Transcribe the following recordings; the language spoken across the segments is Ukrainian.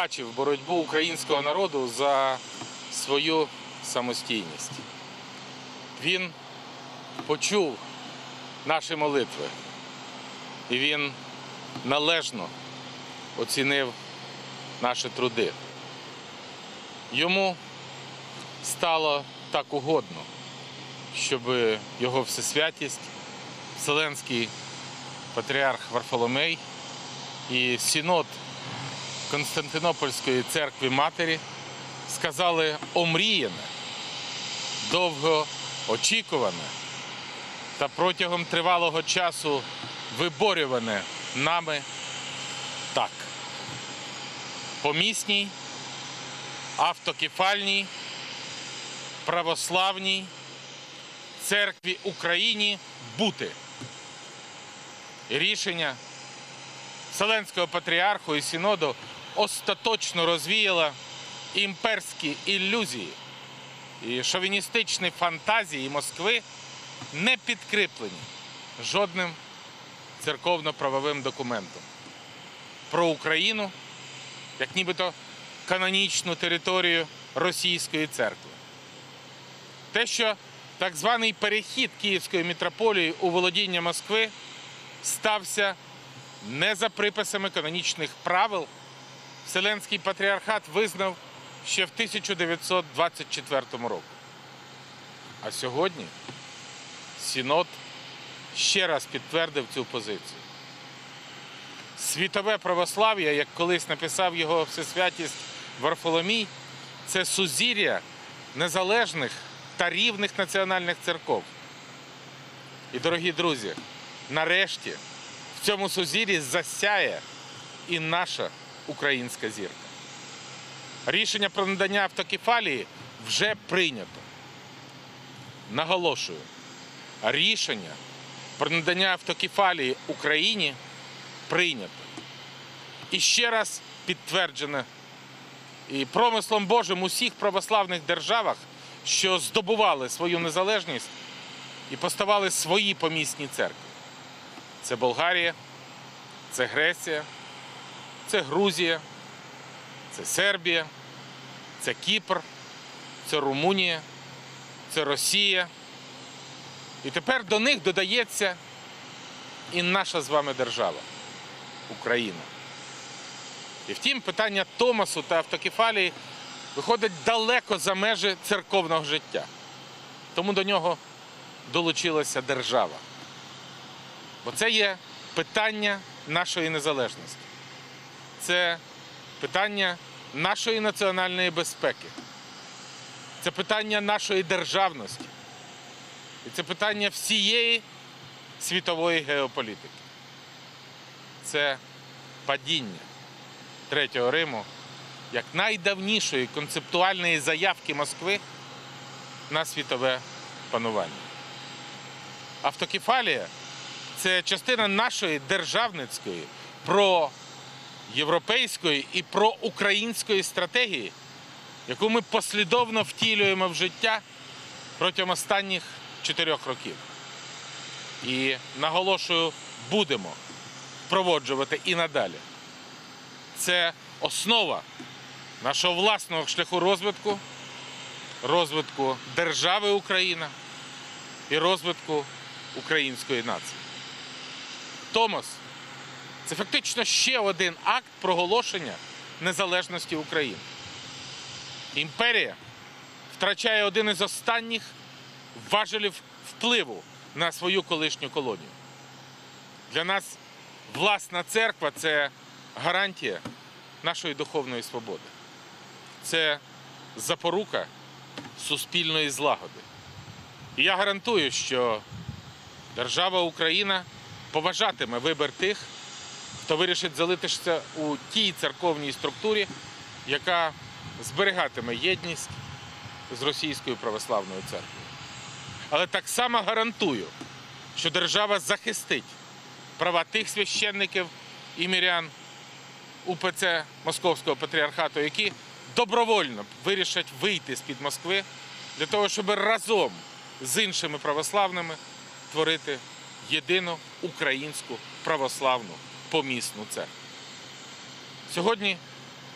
бачив боротьбу українського народу за свою самостійність. Він почув наші молитви, і він належно оцінив наші труди. Йому стало так угодно, щоб його всесвятість, Вселенський патріарх Варфоломей і Синод Константинопольської церкви Матері сказали омріяне, довго очікуване та протягом тривалого часу виборюване нами так. Помісній, автокефальній, православній церкві Україні бути. І рішення Вселенського патріарху і Синоду остаточно розвіяло імперські ілюзії і шовіністичні фантазії Москви, не підкріплені жодним церковно-правовим документом про Україну, як нібито канонічну територію Російської церкви. Те, що так званий перехід Київської митрополії у володіння Москви стався не за приписами канонічних правил, Вселенський патріархат визнав ще в 1924 році. А сьогодні Синод ще раз підтвердив цю позицію. Світове православ'я, як колись написав його всесвятість Варфоломій, це сузір'я незалежних та рівних національних церков. І, дорогі друзі, нарешті в цьому сузір'ї засяє і наша українська зірка. Рішення про надання автокефалії вже прийнято. Наголошую, рішення про надання автокефалії Україні прийнято. І ще раз підтверджено і промислом Божим усіх православних державах, що здобували свою незалежність і поставали свої помісні церкви. Це Болгарія, це Греція, це Грузія, це Сербія, це Кіпр, це Румунія, це Росія. І тепер до них додається і наша з вами держава – Україна. І втім, питання Томосу та автокефалії виходить далеко за межі церковного життя. Тому до нього долучилася держава. Бо це є питання нашої незалежності. Це питання нашої національної безпеки. Це питання нашої державності. І це питання всієї світової геополітики. Це падіння Третього Риму як найдавнішої концептуальної заявки Москви на світове панування. Автокефалія – це частина нашої державницької, проєвропейської і проукраїнської стратегії, яку ми послідовно втілюємо в життя протягом останніх 4 років. І, наголошую, будемо впроваджувати і надалі. Це основа нашого власного шляху розвитку держави Україна і розвитку української нації. Томос – це фактично ще один акт проголошення незалежності України. Імперія втрачає один із останніх важелів впливу на свою колишню колонію. Для нас власна церква – це гарантія нашої духовної свободи. Це запорука суспільної злагоди. І я гарантую, що держава Україна поважатиме вибір тих, хто вирішить залишитися у тій церковній структурі, яка зберігатиме єдність з Російською православною церквою. Але так само гарантую, що держава захистить права тих священників і мирян УПЦ Московського патріархату, які добровольно вирішать вийти з-під Москви для того, щоб разом з іншими православними творити єдину українську православну помісну церкву. Сьогодні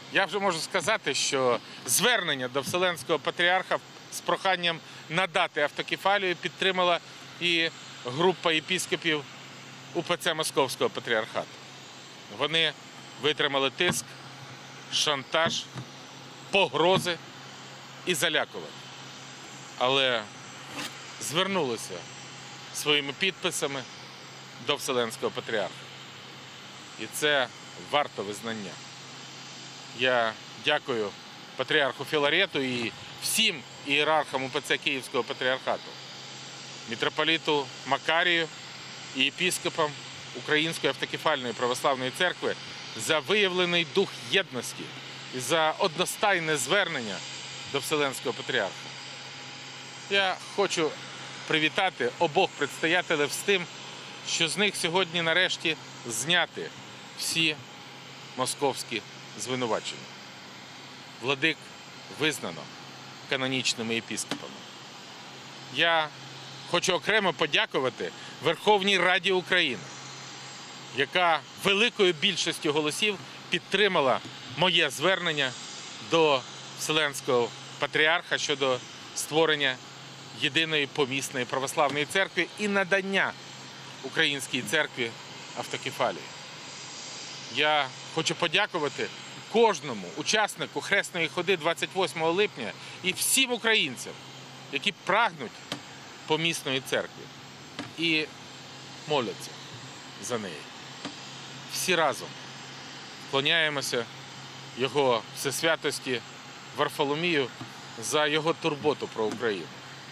Я вже можу сказати, що звернення до Вселенського Патріарха з проханням надати автокефалію підтримала і група єпископів УПЦ Московського Патріархату. Вони витримали тиск, шантаж, погрози і залякування. Але звернулися своїми підписами до Вселенського Патріарха. І це варто визнання. Я дякую патріарху Філарету і всім ієрархам УПЦ Київського Патріархату, митрополіту Макарію і єпископам Української автокефальної православної церкви за виявлений дух єдності і за одностайне звернення до Вселенського Патріарха. Я хочу привітати обох предстоятелів з тим, що з них сьогодні нарешті зняти всі московські звинувачення. Владик визнано канонічними єпископами. Я хочу окремо подякувати Верховній Раді України, яка великою більшістю голосів підтримала моє звернення до Вселенського Патріарха щодо створення єдиної помісної православної церкви і надання Українській церкві автокефалії. Я хочу подякувати кожному учаснику Хресної ходи 28 липня і всім українцям, які прагнуть помісної церкви і моляться за неї. Всі разом вклоняємося його всесвятості Варфоломію за його турботу про Україну.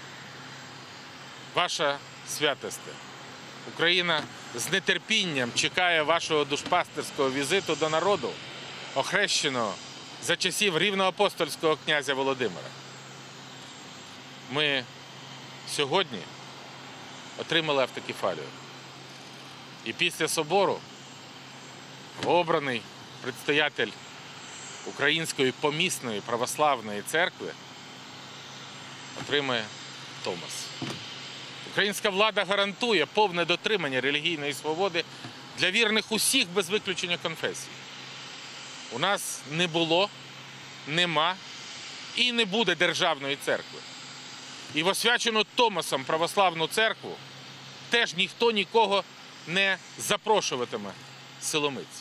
Ваша святосте, Україна з нетерпінням чекає вашого душпастерського візиту до народу, охрещеного за часів рівноапостольського князя Володимира. Ми сьогодні отримали автокефалію. І після собору обраний предстоятель Української помісної православної церкви отримає Томас. Українська влада гарантує повне дотримання релігійної свободи для вірних усіх без виключення конфесій. У нас не було, нема і не буде державної церкви. І в освячену Томасом православну церкву теж ніхто нікого не запрошуватиме силомиць.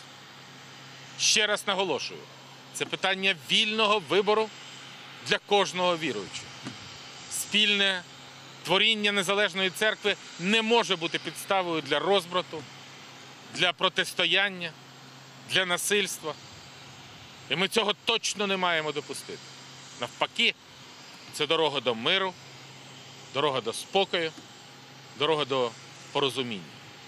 Ще раз наголошую, це питання вільного вибору для кожного віруючого. Спільне творіння незалежної церкви не може бути підставою для розбрату, для протистояння, для насильства. І ми цього точно не маємо допустити. Навпаки, це дорога до миру, дорога до спокою, дорога до порозуміння.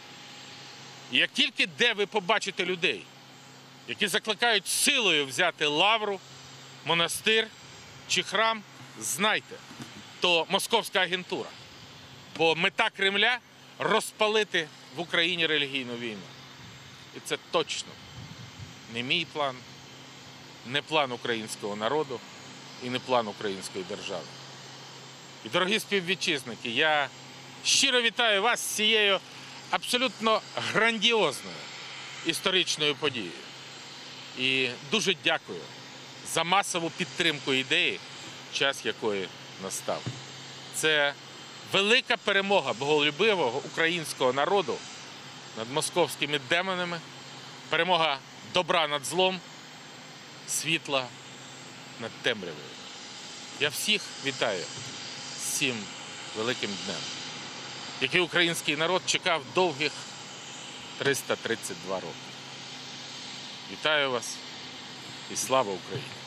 І як тільки де ви побачите людей, які закликають силою взяти лавру, монастир чи храм, знайте, то московська агентура. Бо мета Кремля – розпалити в Україні релігійну війну. І це точно не мій план, не план українського народу і не план української держави. І, дорогі співвітчизники, я щиро вітаю вас з цією абсолютно грандіозною історичною подією. І дуже дякую за масову підтримку ідеї, час якої настав. Це велика перемога боголюбивого українського народу над московськими демонами, перемога добра над злом, світла над темрявою. Я всіх вітаю з цим великим днем, який український народ чекав довгих 332 роки. Вітаю вас і слава Україні!